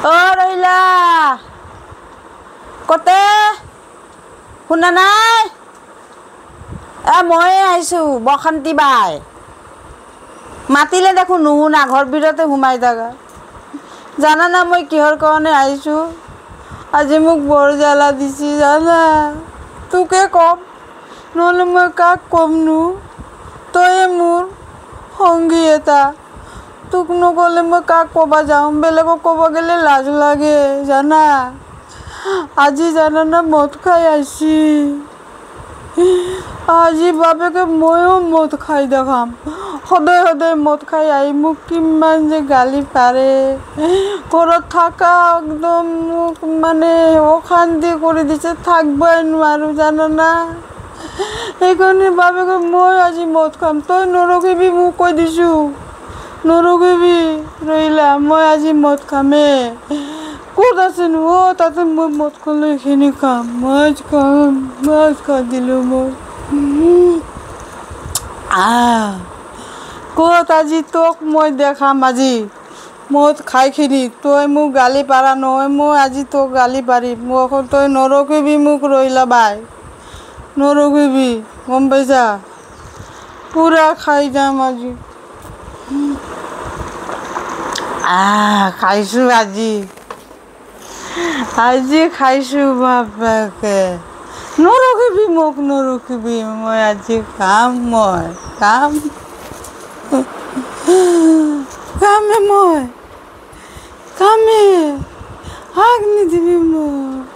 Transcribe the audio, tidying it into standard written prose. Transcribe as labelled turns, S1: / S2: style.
S1: অ' ৰহিলা কতে শুনা নাই মই আহিছোঁ বসন্তী বাই মাতিলে দেখোন নুশুনা ঘৰ ভিতৰতে সোমাই থাকা জানানা মই কিহৰ কাৰণে আহিছোঁ আজি মোক বৰ জ্বালা দিছি জানা তোকে কম নহ'লে মই কাক কমনো তয়ে মোৰ সংগী এটা তোক নক'লে মই কাক ক'ব যাওঁ বেলেগক ক'ব গ'লে লাজ লাগে জানা আজি জানানা মদ খাই আহিছি আজি বাপেকে ময়ো মদ খাই দেখাম সদায় সদায় মদ খাই আহি মোক কিমান যে গালি পাৰে ঘৰত থকা একদম মোক মানে অশান্তি কৰি দিছে থাকিবই নোৱাৰোঁ জানানা সেইকাৰণে বাপেকে মই আজি মদ খাম তই নৰখিবি মোক কৈ দিছোঁ নৰখিবি ৰহিলা মই আজি মদ খামেই ক'ত আছেনো তাতে মই মদ খালে এইখিনি খাম মাছ খাই দিলোঁ মই ক'ত আজি তোক মই দেখাম আজি মদ খাইখিনি তই মোক গালি পাৰা নহয় মই আজি তোক গালি পাৰিম মোক তই নৰখিবি মোক ৰহিলা বাই নৰখিবি গম পাইছা পূৰা খাই যাম আজি খাইছোঁ আজি খাইছোঁ বাপেকে নৰখিবি মোক নৰখিবি মই আজি কামে হাক নিদিবি মোক